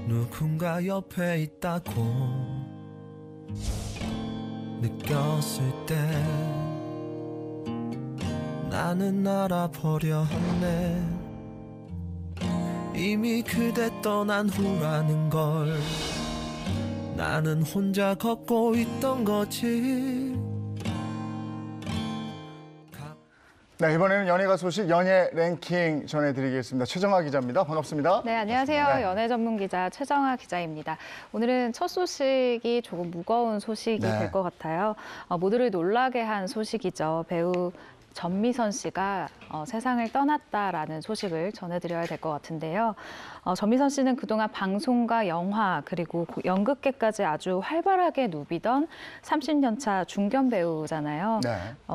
누군가 옆에 있다고 느꼈을 때 나는 알아버려 했네. 이미 그대 떠난 후라는 걸 나는 혼자 걷고 있던 거지. 네, 이번에는 연예가 소식 연예 랭킹 전해드리겠습니다. 최정아 기자입니다. 반갑습니다. 네, 안녕하세요. 네. 연예 전문 기자 최정아 기자입니다. 오늘은 첫 소식이 조금 무거운 소식이 네. 될 것 같아요. 모두를 놀라게 한 소식이죠. 배우 전미선 씨가 세상을 떠났다라는 소식을 전해드려야 될 것 같은데요. 전미선 씨는 그동안 방송과 영화 그리고 연극계까지 아주 활발하게 누비던 30년 차 중견 배우잖아요. 네.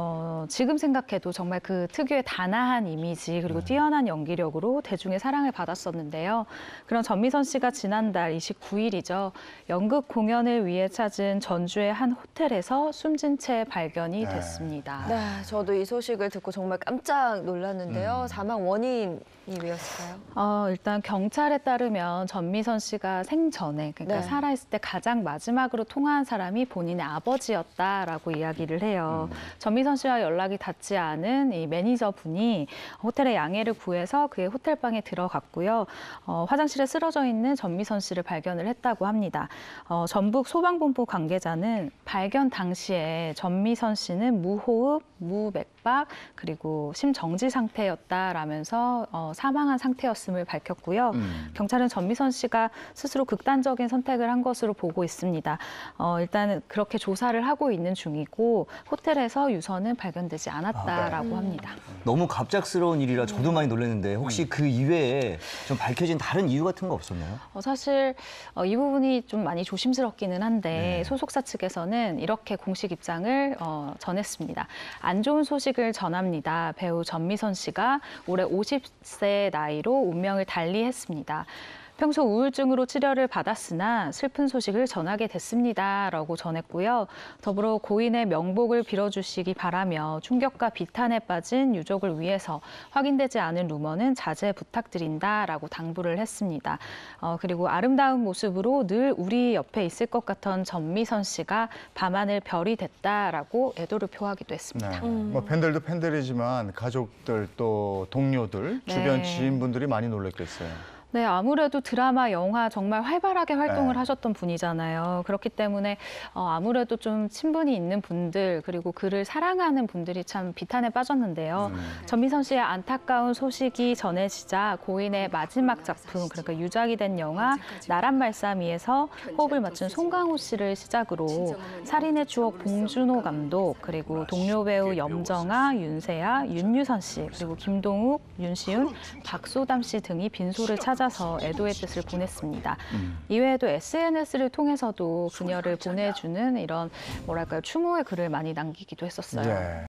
지금 생각해도 정말 그 특유의 단아한 이미지 그리고 뛰어난 연기력으로 대중의 사랑을 받았었는데요. 그런 전미선 씨가 지난달 29일이죠. 연극 공연을 위해 찾은 전주의 한 호텔에서 숨진 채 발견이 됐습니다. 네, 저도 이 소식을 듣고 정말 깜짝 놀랐는데요. 사망 원인이 왜였을까요? 일단 경찰에 따르면 전미선 씨가 생전에, 그러니까 네. 살아있을 때 가장 마지막으로 통화한 사람이 본인의 아버지였다라고 이야기를 해요. 전미선 씨와 연락이 닿지 않은 이 매니저분이 호텔의 양해를 구해서 그의 호텔방에 들어갔고요. 화장실에 쓰러져 있는 전미선 씨를 발견을 했다고 합니다. 전북 소방본부 관계자는 발견 당시에 전미선 씨는 무호흡, 무맥박, 그리고 심정지 상태였다라면서 사망한 상태였음을 밝혔고요. 경찰은 전미선 씨가 스스로 극단적인 선택을 한 것으로 보고 있습니다. 일단은 그렇게 조사를 하고 있는 중이고 호텔에서 유서는 발견되지 않았다라고 합니다. 너무 갑작스러운 일이라 저도 많이 놀랐는데 혹시 그 이외에 좀 밝혀진 다른 이유 같은 거 없었나요? 사실 이 부분이 좀 많이 조심스럽기는 한데 소속사 측에서는 이렇게 공식 입장을 전했습니다. 안 좋은 소식을 전합니다. 배우 전미선 씨가 올해 50세 나이로 운명을 달리했습니다. 평소 우울증으로 치료를 받았으나 슬픈 소식을 전하게 됐습니다라고 전했고요. 더불어 고인의 명복을 빌어주시기 바라며 충격과 비탄에 빠진 유족을 위해서 확인되지 않은 루머는 자제 부탁드린다라고 당부를 했습니다. 그리고 아름다운 모습으로 늘 우리 옆에 있을 것 같던 전미선 씨가 밤하늘 별이 됐다라고 애도를 표하기도 했습니다. 네. 뭐 팬들도 팬들이지만 가족들 또 동료들, 주변 지인분들이 많이 놀랐겠어요. 네, 아무래도 드라마, 영화 정말 활발하게 활동을 하셨던 분이잖아요. 그렇기 때문에 아무래도 좀 친분이 있는 분들 그리고 그를 사랑하는 분들이 참 비탄에 빠졌는데요. 전미선 씨의 안타까운 소식이 전해지자 고인의 마지막 작품, 그러니까 유작이 된 영화 나란 말싸미에서 호흡을 맞춘 송강호 씨를 시작으로 살인의 추억 봉준호 감독, 그리고 동료 배우 염정아, 윤세아, 윤유선 씨, 그리고 김동욱, 윤시윤, 박소담 씨 등이 빈소를 찾아서 애도의 뜻을 보냈습니다. 이외에도 SNS를 통해서도 그녀를 보내주는 이런 뭐랄까요, 추모의 글을 많이 남기기도 했었어요. 예.